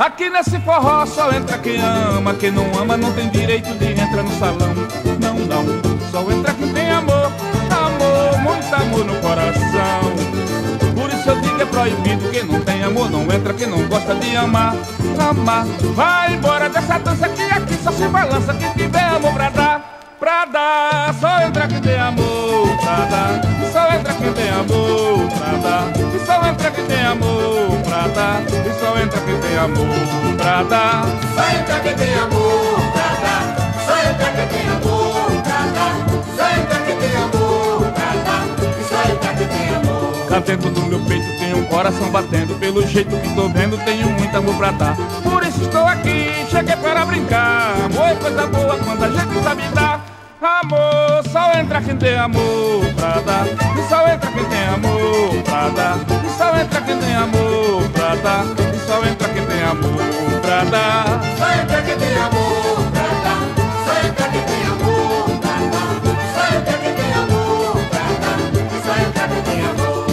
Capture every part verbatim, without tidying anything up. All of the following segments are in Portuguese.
Aqui nesse forró só entra quem ama. Quem não ama não tem direito de entrar no salão. Não, não, só entra quem tem amor. Amor, muito amor no coração. Por isso eu digo é proibido. Quem não tem amor não entra. Quem não gosta de amar, amar. Vai embora dessa dança que aqui só se balança quem tiver amor pra dar. Pra dar, só entra quem tem amor pra dar. E só entra quem tem amor pra dar. E só entra quem tem amor pra dar. E só entra quem tem amor pra dar. Só entra quem tem amor pra dar. Só entra quem tem amor pra dar. Só entra quem tem amor pra dar. E só entra quem tem amor. Cá dentro do meu peito tem um coração batendo. Pelo jeito que tô vendo tenho muito amor pra dar. Por isso estou aqui, cheguei para brincar. Amor é coisa boa quando a gente sabe dar. Amor, só entra quem tem amor pra dar. E só entra quem tem amor pra dar. E só entra quem tem amor pra dar. E só entra quem tem amor pra dar. Só entra quem tem amor pra dar. Só entra quem tem amor pra dar. Só entra quem tem amor pra dar. E só entra quem tem amor.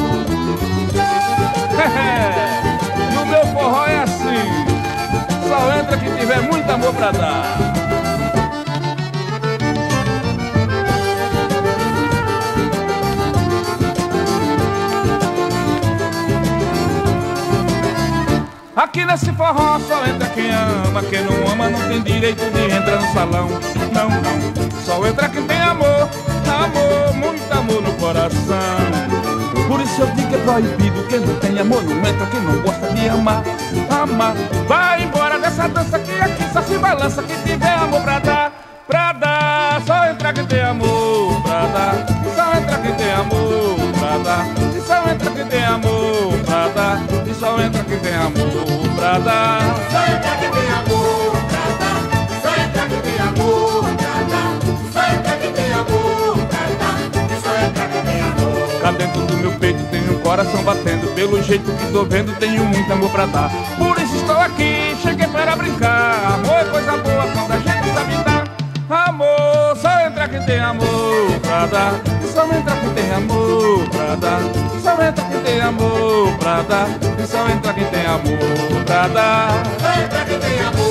No meu forró é assim. Só entra quem tiver muito amor pra dar. Aqui nesse forró só entra quem ama. Quem não ama não tem direito de entrar no salão. Não, não, só entra quem tem amor. Amor, muito amor no coração. Por isso eu digo que é proibido. Quem não tem amor não entra. Quem não gosta de amar, amar. Vai embora dessa dança que aqui só se balança quem tiver amor pra dar. Pra dar, só entra quem tem amor pra dar. E só entra quem tem amor pra dar. E só entra quem tem amor pra dar. E só entra quem tem amor pra dar. Só entra quem tem amor pra dar. Só entra quem tem amor pra dar. Só entra quem tem amor pra dar. E só entra quem tem amor. Cá dentro do meu peito tem um coração batendo. Pelo jeito que tô vendo tenho muito amor pra dar. Por isso estou aqui, cheguei para brincar. Amor é coisa boa quando a gente sabe dar. Amor, só entra quem tem amor pra dar. E só entra quem tem amor pra dar. E só entra quem tem amor pra dar. E só entra quem tem amor pra dar. Só entra quem tem amor